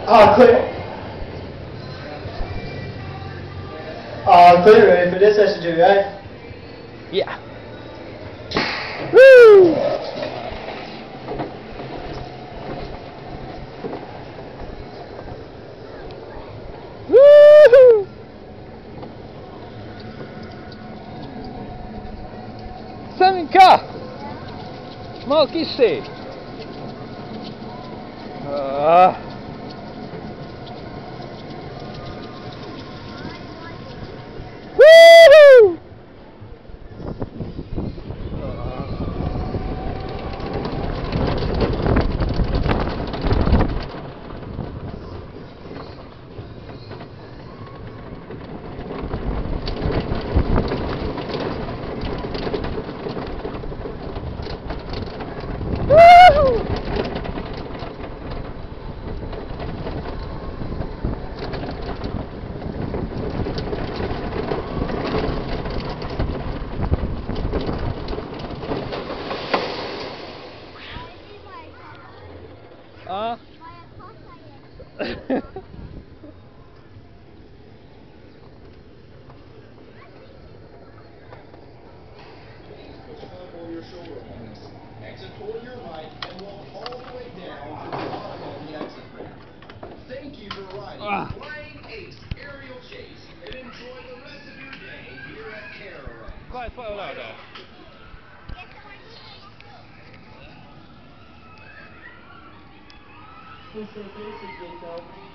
Clear. Clear, ready for this SG, right? Yeah. Woo! Woohoo! Saminka! Smoky sea. Woohoo! On your shoulder holds. Exit toward your right and walk all the way down to the bottom of the exit ramp. Thank you for riding Flying Ace Aerial Chase and enjoy the rest of your day here at Carowinds. Qua è poi là. Questo è il